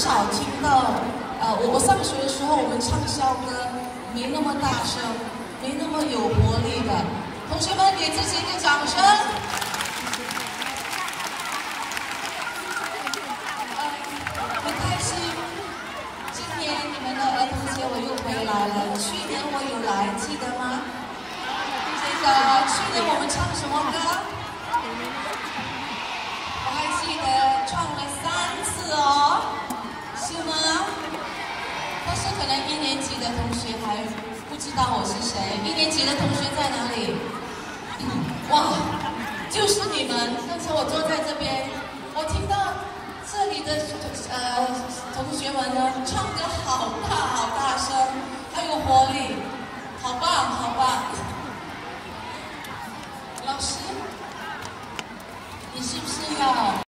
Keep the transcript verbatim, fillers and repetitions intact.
少听到，呃，我我上学的时候，我们唱校歌没那么大声，没那么有活力的。同学们，给自己一个掌声。呃，很开心，今年你们的儿童节我又回来了。去年我有来，记得吗？这个去年我们唱什么歌？我还记得唱了三次哦，是吗？但是可能一年级的同学还不知道我是谁。一年级的同学在哪里？哇，就是你们！刚才我坐在这边，我听到这里的呃同学们呢唱歌好大好大声，还有活力，好棒好棒！老师，你是不是要？